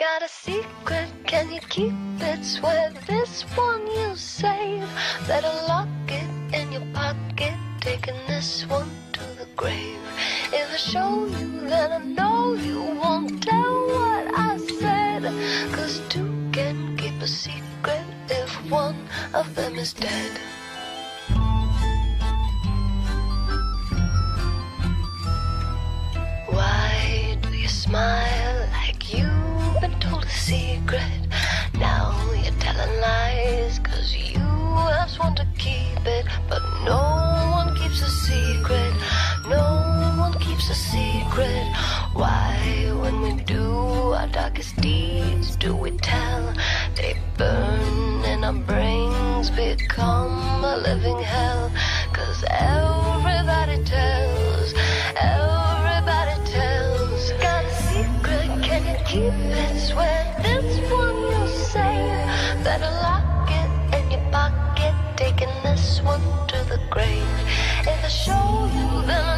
Got a secret, can you keep it? Swear this one you save. Better lock it in your pocket, taking this one to the grave. If I show you, then I know you won't tell what I said. 'Cause two can keep a secret if one of them is dead. Why do you smile like you've been told a secret? Now you're telling lies 'cause you have sworn to keep it. But no one keeps a secret. No one keeps a secret. Why, when we do our darkest deeds, do we tell? They burn and our brains become a living hell. 'Cause everybody tells, everybody tells. Got a secret, can you keep it? Swear this one you'll save. Better lock it in your pocket, taking this one to the grave. If I show you, then